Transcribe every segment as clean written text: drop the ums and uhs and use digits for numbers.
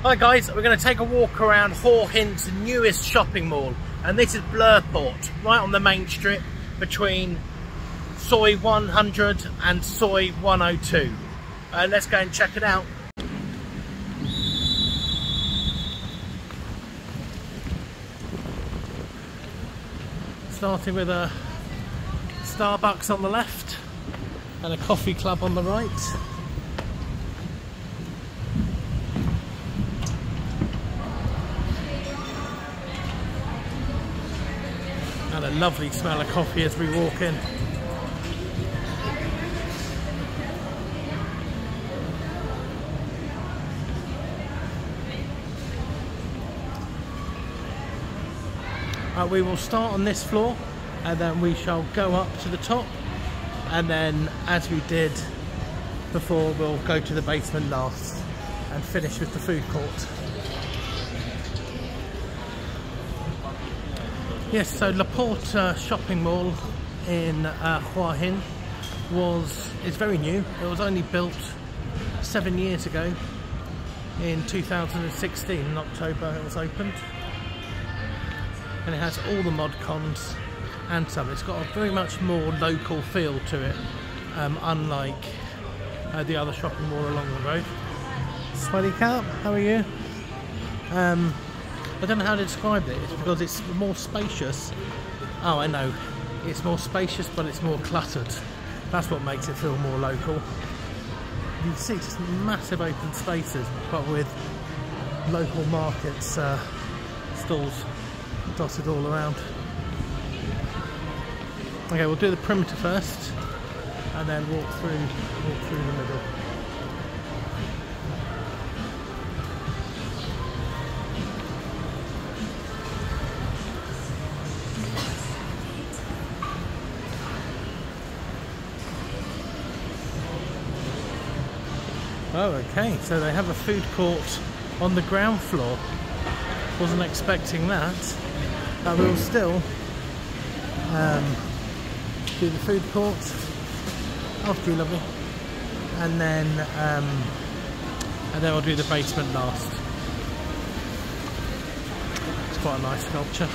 Hi guys, we're going to take a walk around Hua Hin's newest shopping mall, and this is BluPort, right on the main strip between Soi 100 and Soi 102. Let's go and check it out. Starting with a Starbucks on the left and a coffee club on the right. And a lovely smell of coffee as we walk in. We will start on this floor and then we shall go up to the top, and then as we did before we'll go to the basement last and finish with the food court. Yes, so BluPort shopping mall in Hua Hin is very new. It was only built 7 years ago. In 2016, in October it was opened. And it has all the mod cons and some. It's got a very much more local feel to it, unlike the other shopping mall along the road. Sweaty Cat, how are you? I don't know how to describe it. It's because it's more spacious. Oh, I know. It's more spacious, but it's more cluttered. That's what makes it feel more local. You can see just massive open spaces, but with local markets, stalls dotted all around. Okay, we'll do the perimeter first, and then walk through the middle. Oh, okay, so they have a food court on the ground floor. Wasn't expecting that, but we'll still do the food court after you, lovely, and then we'll do the basement last. It's quite a nice sculpture.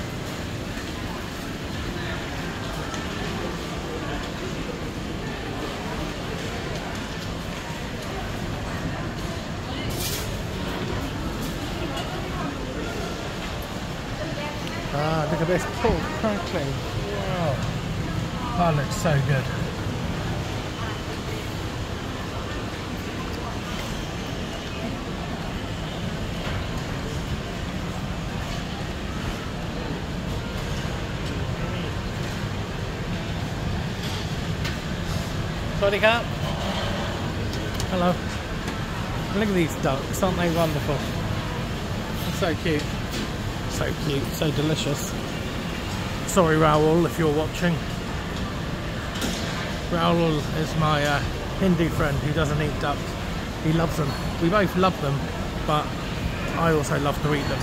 Ah, look at this pork crackling. Wow. That looks so good. Sweaty Cat. Hello. Look at these ducks, aren't they wonderful? They're so cute. So cute, so delicious. Sorry Raoul if you're watching. Raoul is my Hindu friend who doesn't eat duck. He loves them. We both love them, but I also love to eat them.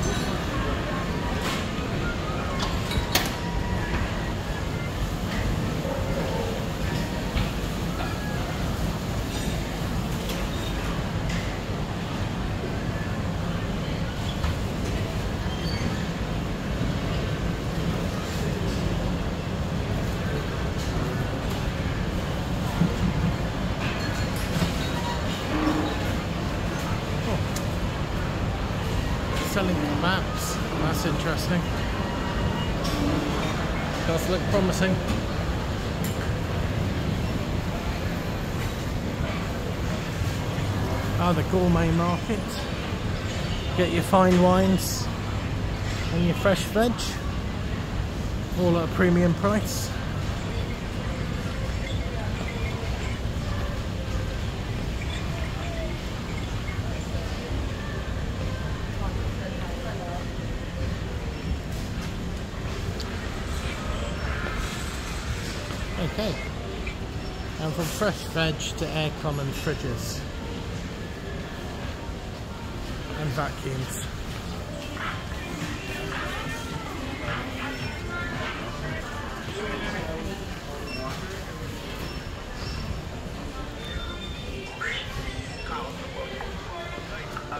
Selling maps, that's interesting. Does look promising. The gourmet market. Get your fine wines and your fresh veg, all at a premium price. Okay, and from fresh veg to aircon and fridges and vacuums.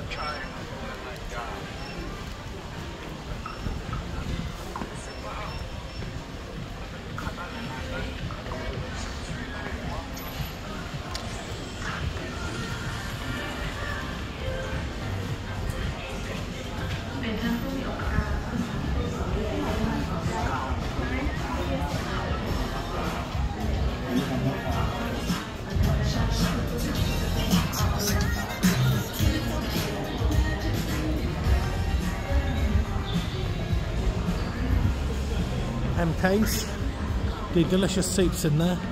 MKs, the delicious soups in there.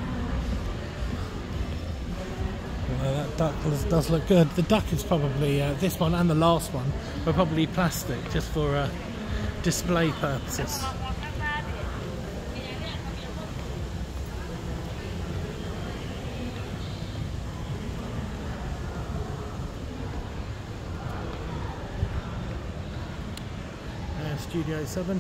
That duck does look good. The duck is probably, this one and the last one, were probably plastic just for display purposes. Studio 7.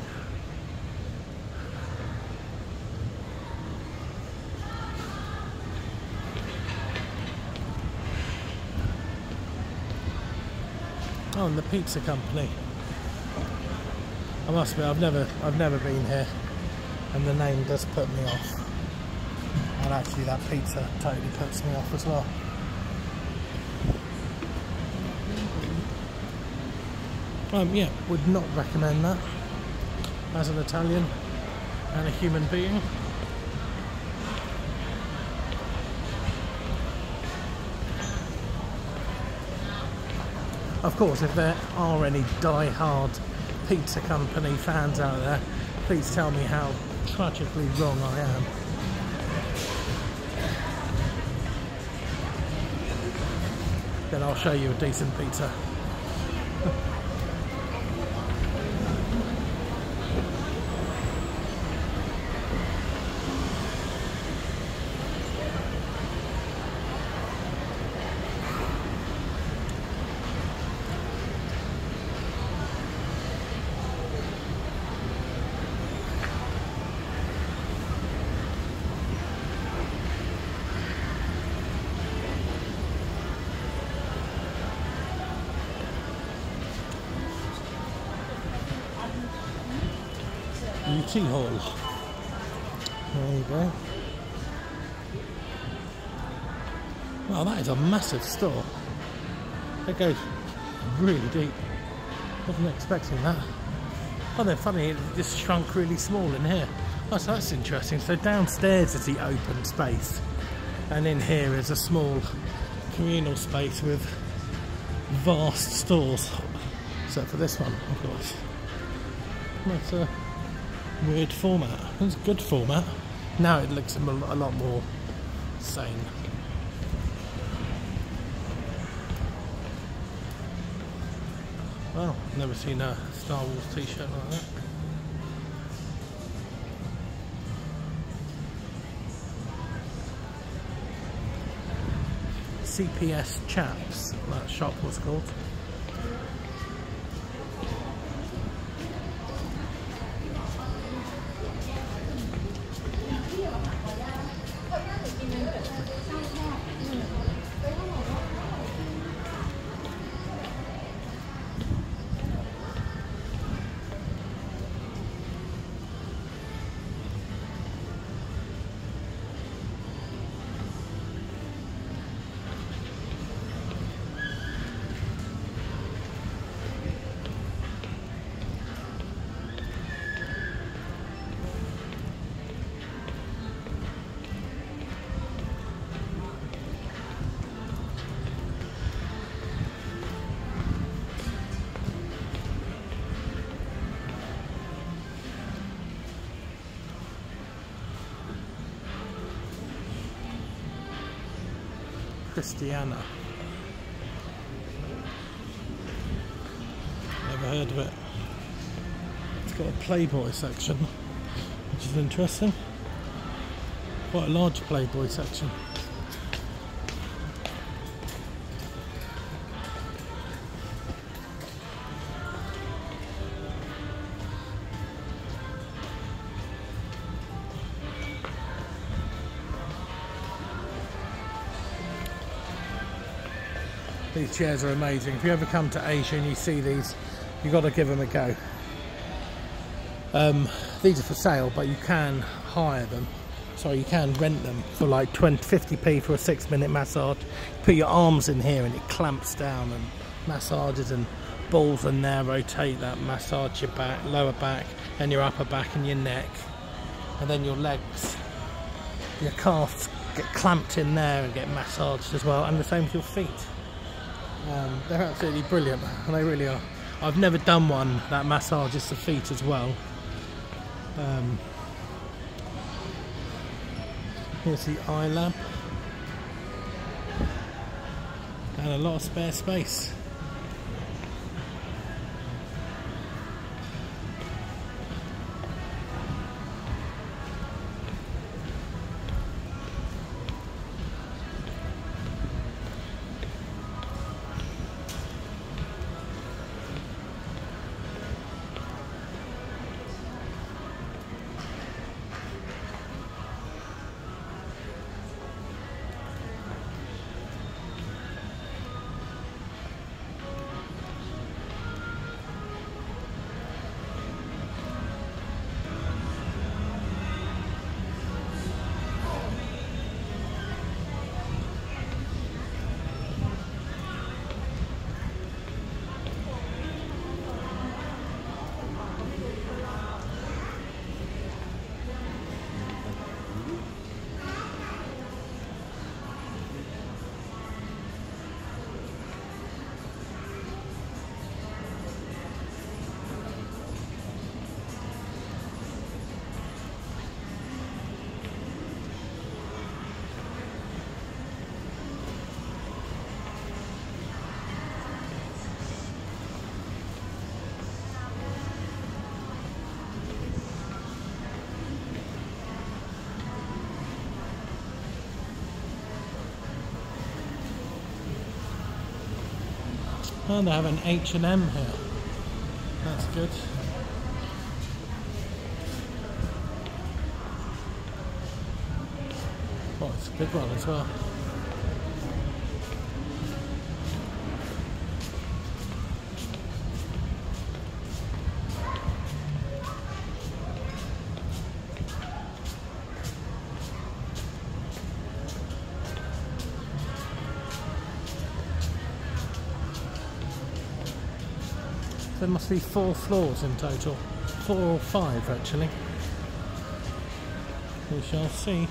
Oh, and the pizza company. I must admit, I've never been here, and the name does put me off. And actually, that pizza totally puts me off as well. Yeah, would not recommend that as an Italian and a human being. Of course, if there are any die-hard pizza company fans out there, please tell me how tragically wrong I am. Then I'll show you a decent pizza. Beauty Hall. There you go. Wow, that is a massive store. It goes really deep. Wasn't expecting that. Oh, then funny, it just shrunk really small in here. Oh, so that's interesting. So downstairs is the open space, and in here is a small communal space with vast stores. Except for this one, of course. That's a weird format. It's a good format. Now it looks a lot more sane. Well, never seen a Star Wars t-shirt like that. CPS Chaps, that shop was called. Christiana. Never heard of it. It's got a Playboy section, which is interesting. Quite a large Playboy section. These chairs are amazing. If you ever come to Asia and you see these, you've got to give them a go. These are for sale, but you can hire them. So you can rent them for like 50p for a 6-minute massage. Put your arms in here and it clamps down and massages, and balls in there rotate that, massage your back, lower back, and your upper back and your neck. And then your legs, your calves get clamped in there and get massaged as well, and the same with your feet. They're absolutely brilliant, and they really are. I've never done one that massages the feet as well. Here's the eye lamp, and a lot of spare space. And they have an H&M here. That's good. Oh, it's a big one as well. There must be 4 floors in total. 4 or 5 actually. We shall see.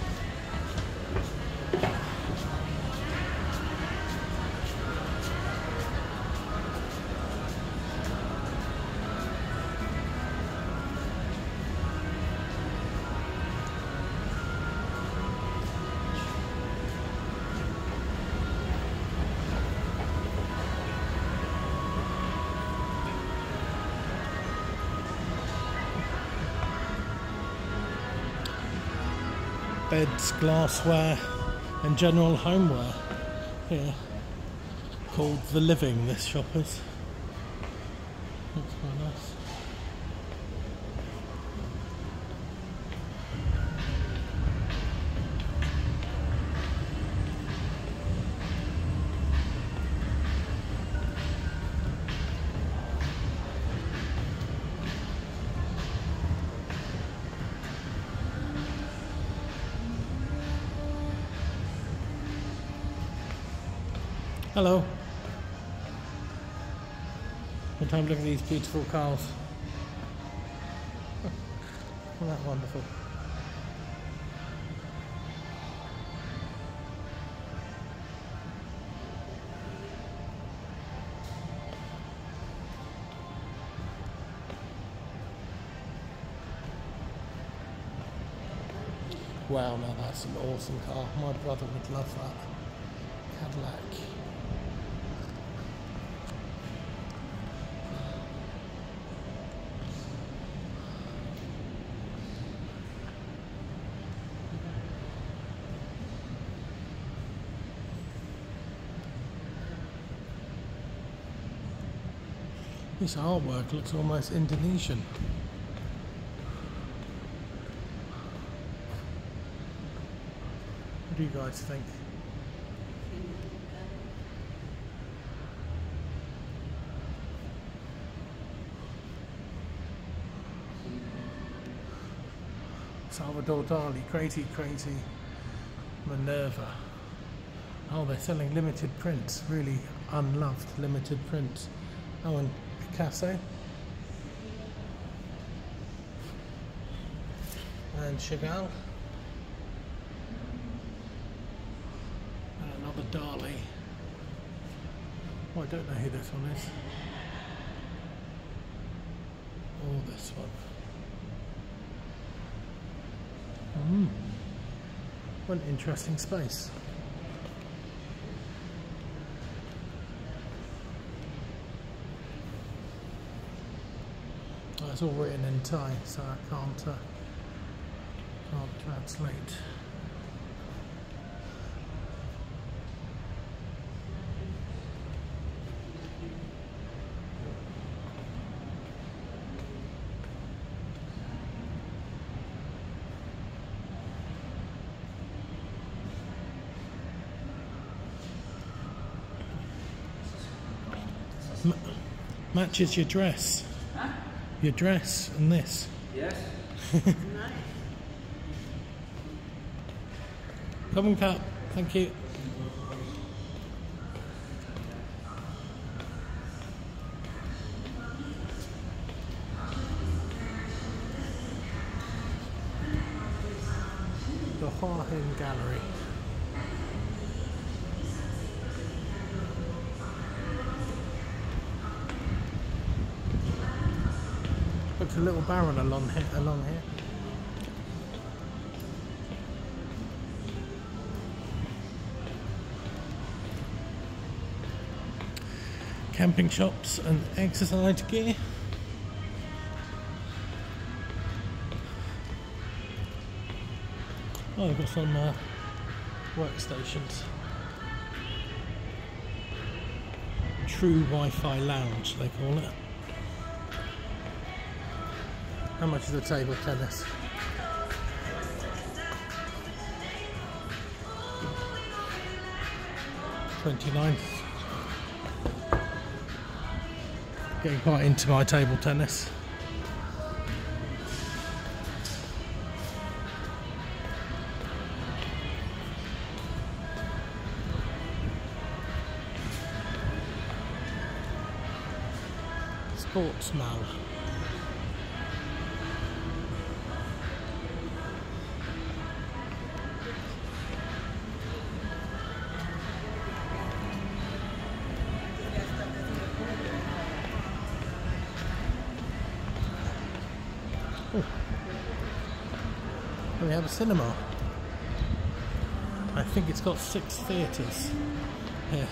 Beds, glassware and general homeware here, called The Living, this shop is. Looks quite nice. Hello. Good time to look at these beautiful cars. Isn't that wonderful? Wow, now that's an awesome car. My brother would love that. Cadillac. This artwork looks almost Indonesian. What do you guys think? Salvador Dali, crazy Minerva. Oh, they're selling limited prints, really unloved limited prints. Oh, and Picasso. And Chagall. And another Dali. Oh, I don't know who this one is. Oh, this one. What an interesting space. Oh, it's all written in Thai, so I can't translate. Matches your dress. Huh? Your dress and this. Yes. Come and cut. Thank you. The Hua Hin Gallery. Looks a little barren along here. Camping shops and exercise gear. Oh, they've got some workstations. True Wi-Fi lounge, they call it. How much is the table tennis? $29. Getting quite into my table tennis. Sports Mall. Oh. We have a cinema. I think it's got 6 theatres here.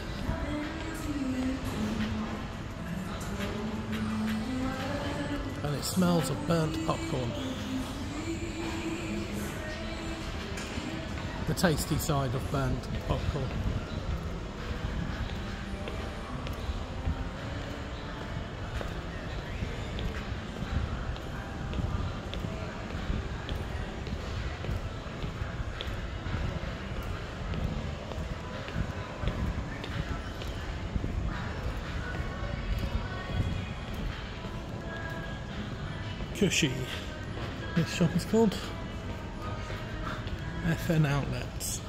And it smells of burnt popcorn. The tasty side of burnt popcorn. Cushy. This shop is called FN Outlets.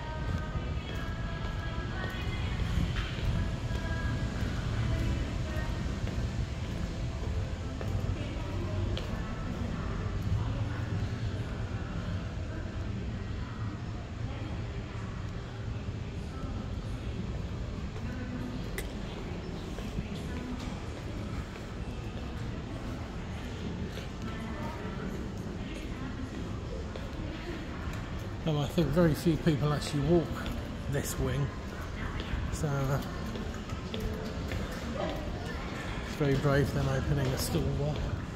I think very few people actually walk this wing, so it's very brave them opening a stall there.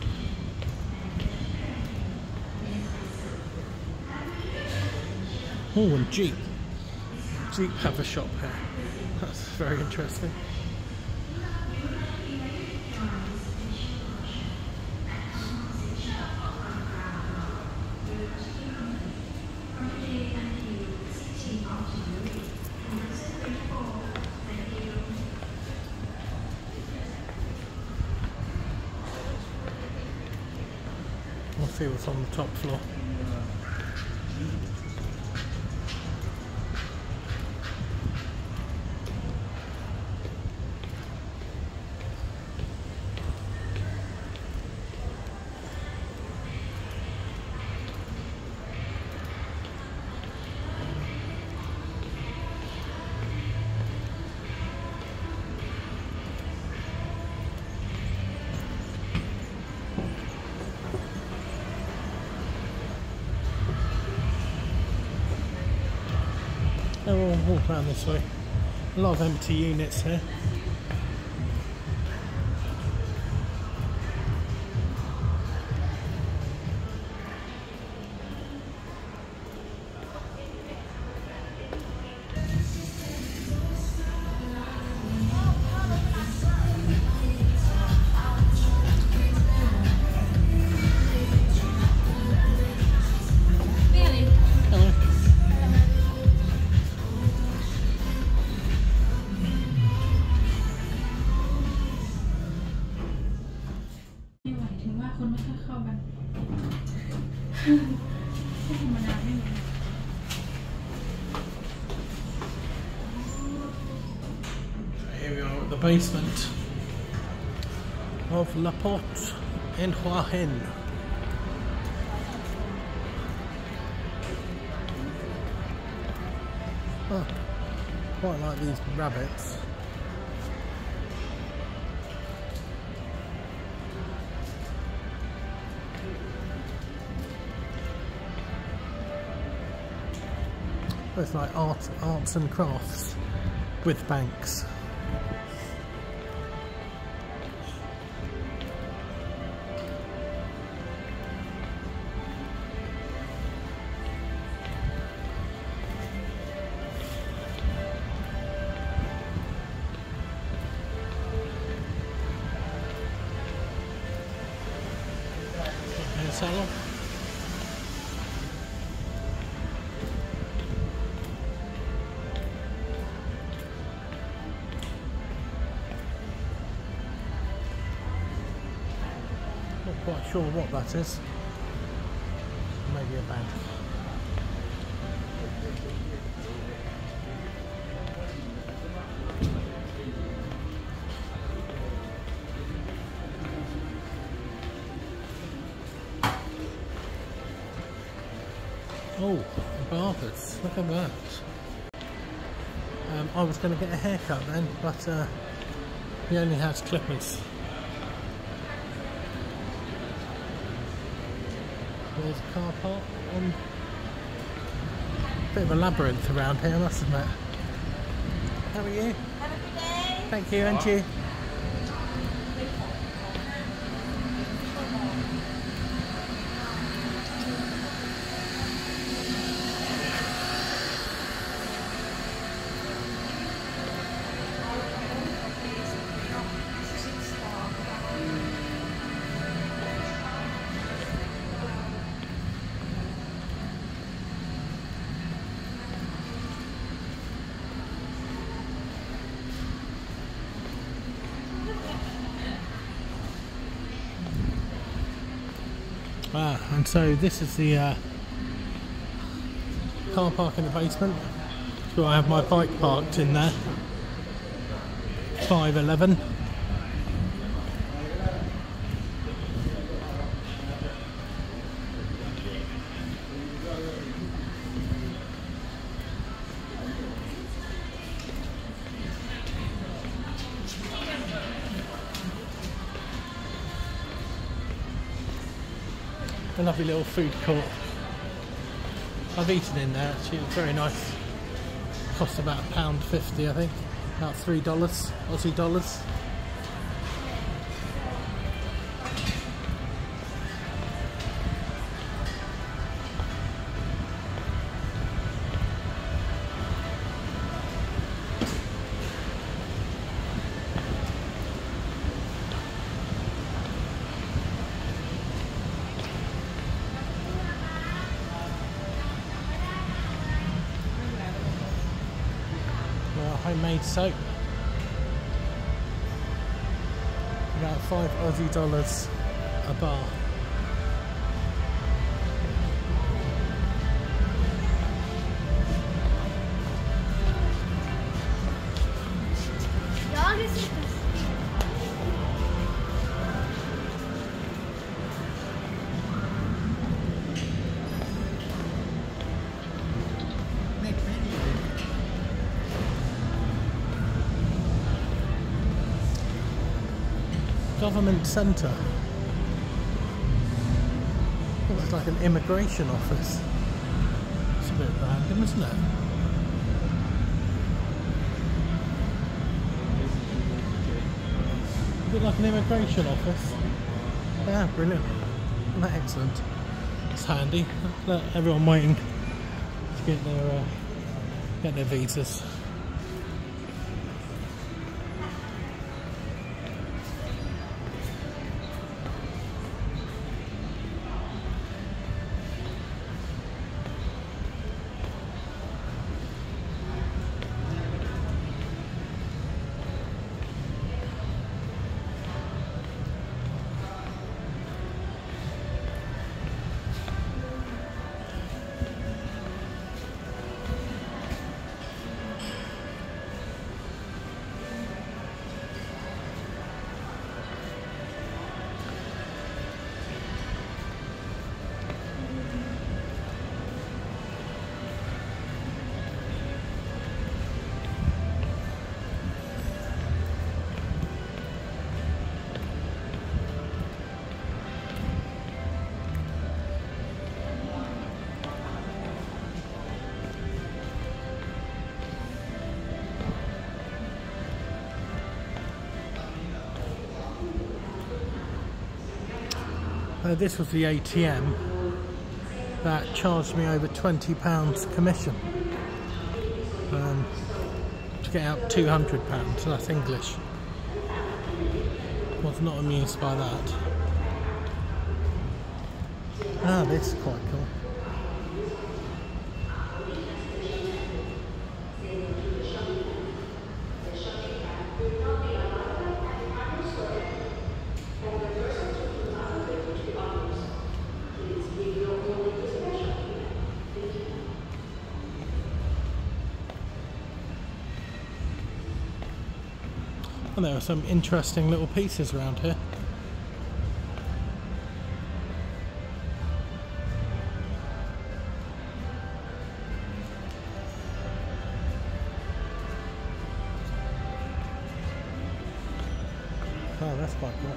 Oh, and Jeep have a shop here. That's very interesting. We'll see what's on the top floor. walk around this way. A lot of empty units here. Here we are at the basement of BluPort in Hua Hin. Oh, quite like these rabbits. It's like arts and crafts with banks. Hair salon. Not quite sure what that is. Maybe a bank. Oh, barbers, look at that. I was going to get a haircut then, but he only has clippers. There's a car park and a bit of a labyrinth around here, I must admit. How are you? Have a good day. Thank you, and you. And so this is the car park in the basement. So I have my bike parked in there. 511. A lovely little food court. I've eaten in there actually, it's very nice. Cost about £1.50 I think, about $3 Aussie dollars. Homemade soap, about $5 Aussie dollars a bar. Government centre. Oh, it's like an immigration office. It's a bit random, isn't it? bit like an immigration office. Yeah, brilliant. Isn't that excellent? It's handy. Look, everyone waiting to get their visas. This was the ATM that charged me over £20 commission to get out £200. That's English. Was not amused by that. Ah, this is quite cool. And there are some interesting little pieces around here. Oh, that's quite cool.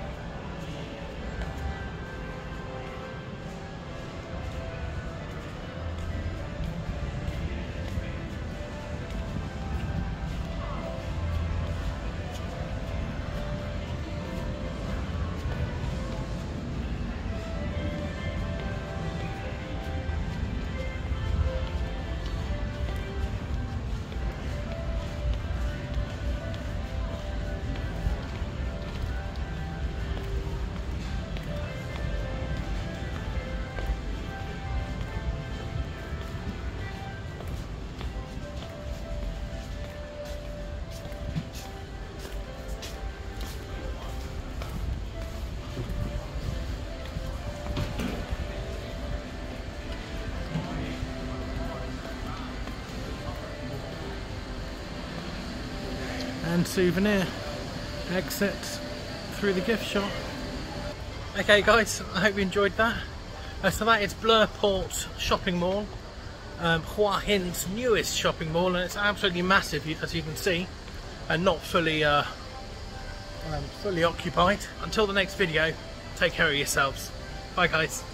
And souvenir exit through the gift shop. Okay guys, I hope you enjoyed that. So that is BluPort shopping mall, Hua Hin's newest shopping mall, and it's absolutely massive as you can see, and not fully fully occupied. Until the next video, take care of yourselves. Bye guys.